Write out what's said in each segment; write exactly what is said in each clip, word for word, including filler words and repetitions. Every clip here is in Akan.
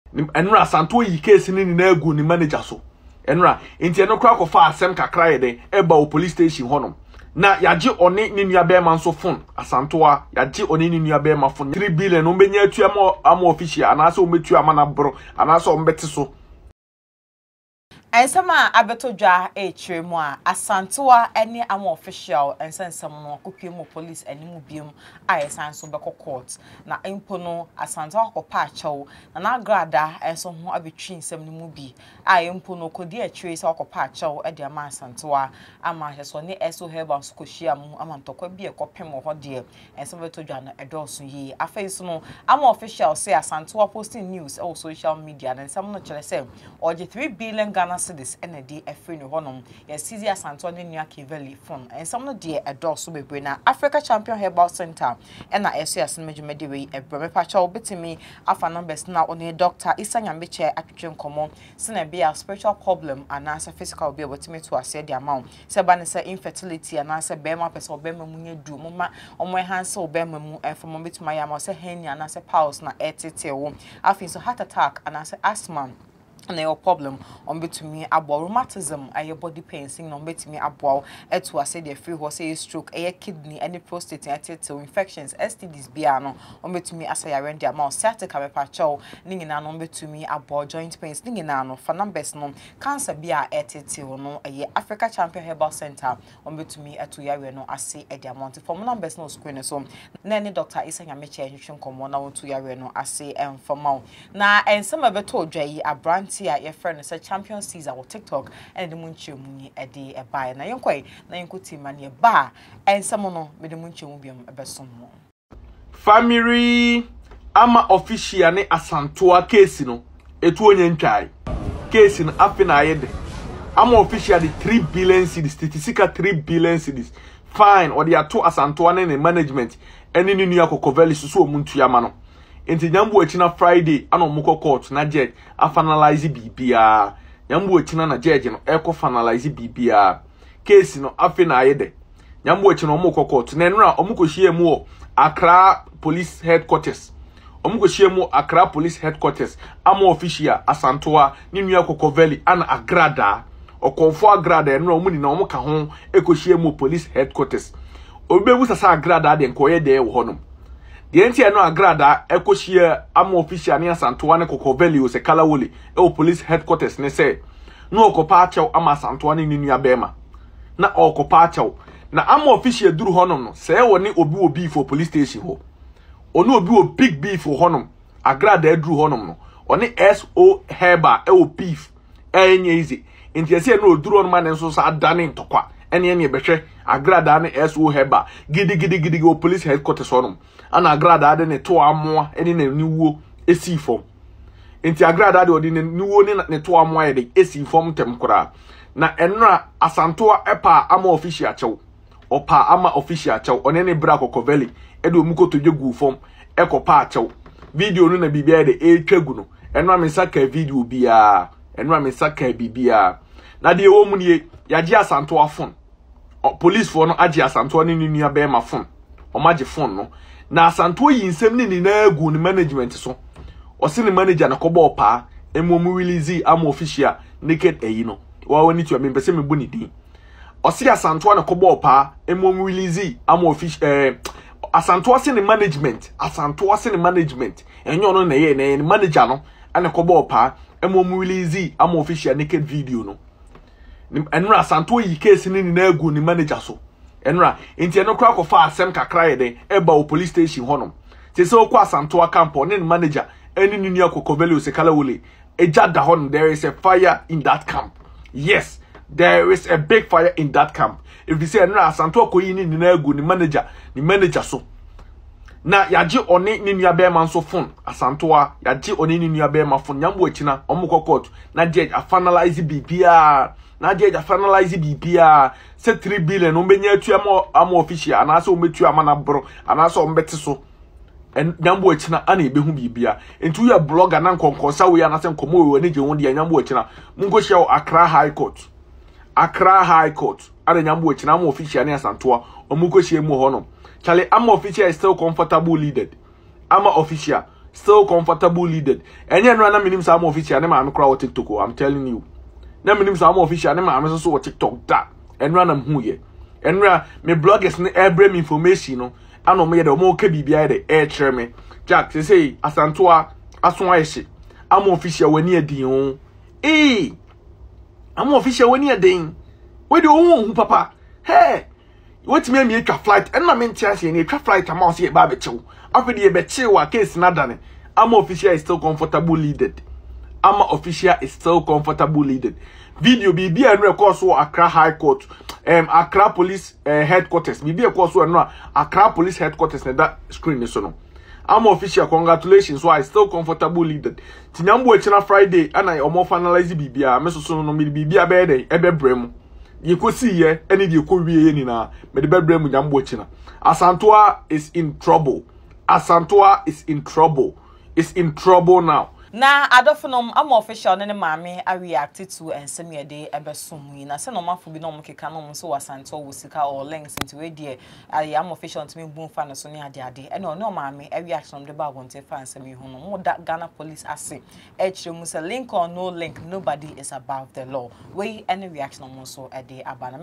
enra Asantewaa yi case ni ni na egu ni manager so enra enti eno kra ko fa asem kakra ye den eba o police station honom na yaje oni ni nua be ma nso phone Asantewaa yaje oni ni nua be ma phone three billion no benya atu am am official anase o metu am na bro anase o mbete so Ensama abetodwa etre mu a Asantewaa ene am official ensensam no akopie mu police animu biem a esan so beko court na empo no Asantewaa kopa achew na na agrada enso ho abetwi nsem no mu bi a empo no kodi etre se kopa achew e de ama Asantewaa ama heso ne eso heba so kohia mu ama ntokwa bi ekopem ho de ensam betodwa no edoso yi afeso no am official say Asantewaa posting news on social media na ensam no kire se oje three billion Ghana this energy a free no honom yes easy Asantewaa ne nua Keveli phone and some no de a door so bebre na Africa Champion Herbal Center and na S S medjumede we e brome pacha obetimi afa numbers na oni doctor Isanyameche atwetwe nkomo se na be a spiritual problem and as a physical be obetimi to ase the amount se ba ne se infertility and as a bema person obema mu nyedu moma omo enhance obema mu e from obetimi ya ma se hernia and as a pulse na etete wo afin so heart attack and as asthma and your problem on between abo rheumatism and your body pain sing on between abo eto ase the free horse stroke a kidney any prostate and infections S T Ds biano on between asaya rend their mouth sciatica mepacho ningina no between abo joint pains ningina no for numbers no cancer bia etete no a Africa Champion Herbal Center on between eto yare no ase e dia amount for numbers no screen so na any doctor Isanyameche nhwehwe komo na won to yare no ase em for mouth na ensem abeto dwa yi abranti a your friend is a champion Caesar or TikTok and the munche muni a day a buy na yonkoi na yonkuti mani a bar and someone with the munche mubium a besom family ama official ne Asantewaa case no etu onye ntwai case no afina ayede ama official the three billion cedis statistica three billion cedis fine or the ato Asantewaa ne management eni ni nua Keveli susu omuntu ama no enti nyambu achina Friday ana omuko court na judge afanalize bibia nyambu achina na judge no eko finalize bibia case no afi na ayede nyambu achina omuko court na enra omuko hie mu Accra Police Headquarters omuko hie mu Accra Police Headquarters ama official Asantewaa ni nua Keveli ana Agrada okonfo Agrada enra omu ni na omuka ho eko hie mu Police Headquarters obebu sasa Agrada de nkoye de wo honom the enti no Agrada ekohie am official ne Asantewaa ne Keveli o se Kalawole e o police headquarters ne se no okopa achew am Asantewaa ne nua bema na okopa achew na am official duru honom no se woni obi obi for police station ho oni obi o big beef for honom Agrada duru honom no oni S O Heba e o beef enye easy enti ese no duru honom man nso sa adane ntokwa ene ene behwe Agrada ne S O Heba gidi gidi gidi o police headquarters honom ana Agrada ade ne to amoa ene na niwo esi fom enti Agrada ade odi ne niwo ne ne to amoa ede esi fom tem kora na enra Asantewaa epa ama official achew opa ama official achew one ne bra Keveli ede omuko todwe gu fom ekopa achew video no na bibia ede e twegu no enra me saka video bia enra me saka bibia na de wo mu ne yaje Asantewaa phone police for no age Asantewaa ne nua be ma phone o maje phone no na Asantewaa yi nsem ni ni na agu ni management so o se ni manager na kobo opa emu release am official naked eyi no wa woni tu me pese me bu ni din o se Asantewaa na kobo opa emu release am official eh Asantewaa se ni management Asantewaa se ni management enyo no na ye na ni manager no ana kobo opa emu release am official naked video no enra Asantewaa yi case ni ni na agu ni manager so enra enti eno kra ko fa asem kakra ye den eba o police station honom se se okwa Asantewaa camp on in manager eni ni nua Keveli o se Kalawole eja da honom there is a fire in that camp yes there is a big fire in that camp if you say enra Asantewaa ko yi ni na agu ni manager ni manager so na yaje oni ni nua be man so phone Asantewaa yaje oni ni nua be ma phone nyambo achina omukọ court na judge finalize bibia na judge finalize bibia se three billion no benya atu am am official anase o metu am na bro anase o mbete so en nyambo achina ana ebehu bibia entu ya blogger na nkonkonsa we anase nkomo we ne je won de nyambo achina mungo share Accra High Court Accra High Court ana nyambo achina am official ne Asantewaa omuko share mu hono chale am official is still comfortable leaded ama official still comfortable leaded. And you know, na minim some official, na I'm crowd TikTok. I'm telling you. Na minim some official, na I'm so TikTok that. And run am who ye. And run me bloggers ne every information no. I know me the more K B B I the air chair me. Jack they say Asantewaa aswa eshi. I'm official when you din. Eh. I'm official when you din. Where do you papa? Hey. What me me a flight and my mentia say a flight amount here babecho. After the beche case na done. I'm official is still comfortable leaded. I'm official is still comfortable leaded. Video B B and record so Accra High Court, um Accra Police uh, headquarters. B B of course no Accra Police headquarters na that screen is no. I'm official, congratulations. So I still comfortable leaded. Tinyambo echina Friday and I almost finalize B B. I meso so no me B B abede ebe brem. You could see here any you could be any na me the bedroom nyambo echina. Asantewaa is in trouble. Asantewaa is in trouble. Is in trouble now. Na adofonom am official ne maame a react to ensem ye de ebesum na se no mafo bi no mkeka no so Asantewaa wo sika or links into we de am official ntimi bun fa no so ne ade ade e no no maame a reaction de ba wonte fa ensem yi hu no mo da Ghana police ase e kire mu se link or no link nobody is above the law we any reaction mo so e de abana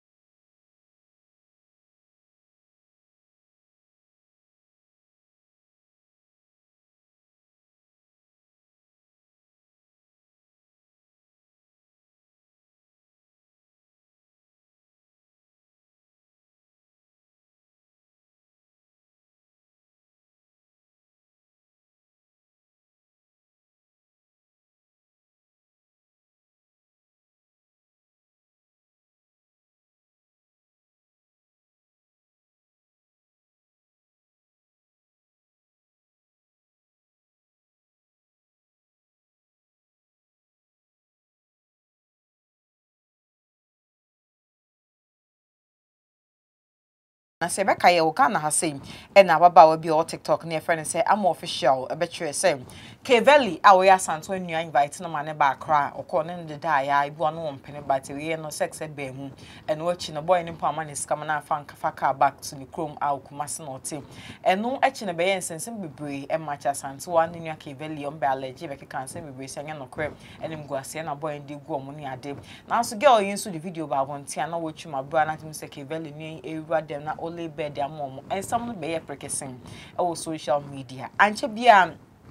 na se beka ye wo Ghana ha sei e na baba wa bi o TikTok ne friend say am official e be kire say Keveli a we Asantewaa nua invite no ma ne ba Accra okọ ne de da ya ibu anu ompene but we no sex e be hu eno achi no boy ne pa ma ne scam na fa nkafa car back to the chrome a Kumasi no team eno achi ne be ye nsensem bebre e match Asantewaa ne nua Keveli o mbe allergy be keka nsem bebre se anya no krem enim guase na boy ndi gu omo ne ade na so girl yin so the video ba wontia na wochu ma bra na tim se Keveli ne ewura dem na only bed ya mom and some be ye prekesing e social media anche bia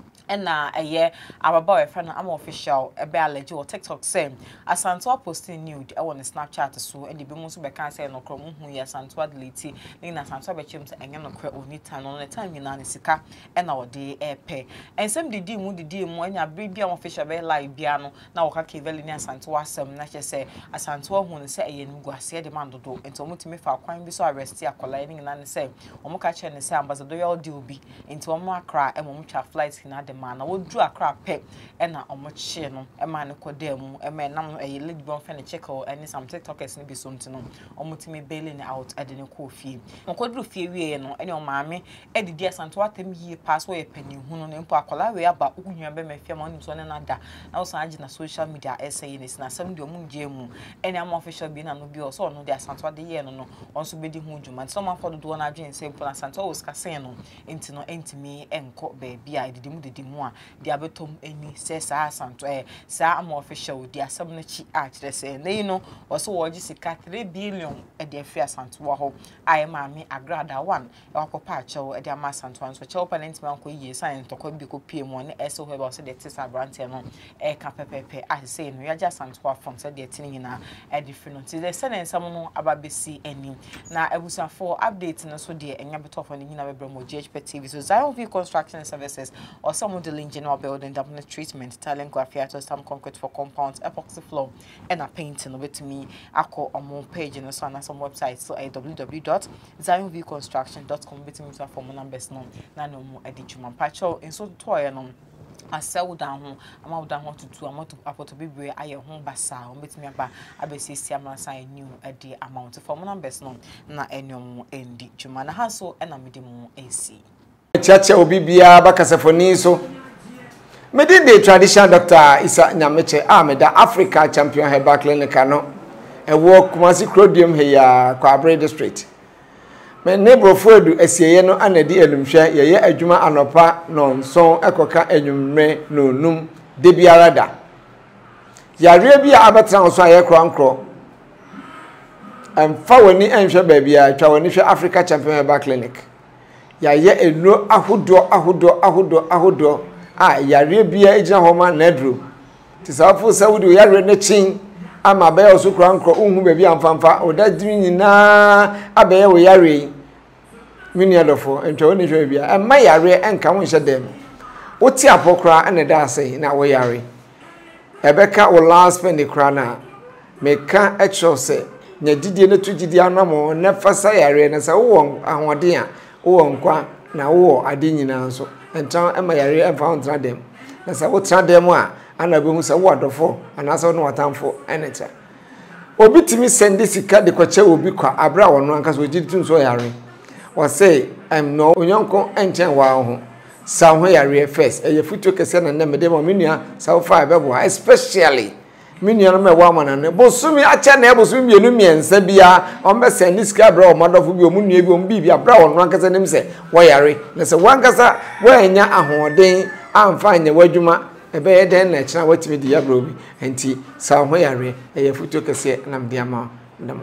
na eye ababa we friend am official e be allergy or TikTok say Asantewaa posting nude e won Snapchat so e de be mu so be kan say no kro mu hu ye Asantewaa delete ni na Asantewaa be chim say enye no kro oni tan no ne time na ne sika e na wo de e pe ensem de di mu de di mu anya bre bia official be live bia no na wo ka Keveli ni Asantewaa asem na che say Asantewaa hu ne say eye nugu ase de man dodo ento mutimi fa kwan bi so arrest akola ni na ne say omo ka che ne say ambassador yel deal bi ento omo Accra e mo twa flight na man na wodru Accra pe e na omoche no e ma ne kodam e ma nam e lead bon fe ne check o any some TikTokers ne bi so ntino omotimi bailing out e de ne ko fie okodru fie wie no e ne o maame e de di Asantewaa tem yie pass wo e pani hu no ne mpo akola we aba okunwa be me fie ma nim so ne na da na wo san agi na social media e say ne na sam de omu nje mu e ne am official bi na no bi o so no de Asantewaa de ye no no onso be di hu djuma so man fodo do na adwen say mpo Asantewaa wo ska sen no ntino entimi enko be bia de mu de mu a di abetom eni se sa Asantewaa eh sa am official di asem na chi a kire se ne no wo so wo gi sika three billion e de afi Asantewaa ho ai maame Agrada one e wakopa achew e de am Asantewaa so chew parent man ko yi sign to ko bi ko pie mu ne eso he ba so de tisa brand no e ka pepepe a se no ya ja Asantewaa from se de tin nyina e di free no ti de se ne nsam no ababesi eni na ebusafo update no so de enya betofo ne nyina bebremo GhPage T V so Zion View Construction Services or some of the general building damage treatment, talent graphiato, some concrete for compounds, epoxy floor, and a painting with me. I call on more page and so on some websites. So a w w w dot zion view construction dot com with me for more numbers no na no more edit man patcho in so toy no asel down ho ama down ho tutu ama to apoto bebre aye ho basa o betimi aba abesisi amasa new e de amount for more numbers no na enyom endi djuma na ha so e na mede mu esi chacha obi bia bakasafoni so mede the traditional doctor Isa Nyameche Ameda Africa champion herbal clinic no e wo Kumasi Crodium here Kwabre district me ne brofodu asieye no anadi enumhwe ye ye adwuma anopa no nson ekoka enwumre no num de biara da yare bi a abetra so aye kronkro am fa woni enhwe ba bia twa woni hwe Africa Champion Herbal Clinic ya ye eno ahodo ahodo ahodo ahodo a yare bia ejina homa nadro tisafu saudi yare na chin ama be oso kronkro unhu ba bia amfamfa odadiri nyina abaye wo yare mini adofo entwa woni hwe bia amma yare enka won hye dem woti apokra ene da sei na wo yare ebeka wo last penny kra na meka extra say nya didie na tugidi anamo na fasa yare na sa wo ahode a wo nkwa na wo ade nyina so entan ema yare emfa ontra dem na sa wo tra dem a ana be hu sa wo adofo ana sa no watamfo eneta obi timi sende sika de kwache obi kwa abra wono anka so gidi so yare o say em no onyonko enchen wa ho sa ho yare first eye futo kese na na mede mo menua sa wo fa be bo especially menua no me wa mana ne bosumi acha na bosumi mienu miensa bia o be send sika abra o madofo bi o munua bi o mbi bi abra wono anka se nim se wo yare na se wankasa wo anya ahoden amfa anya wadwuma ebe ye den na kira watimi di yabro bi enti sa ho yare eye futo kese na mde ama ndam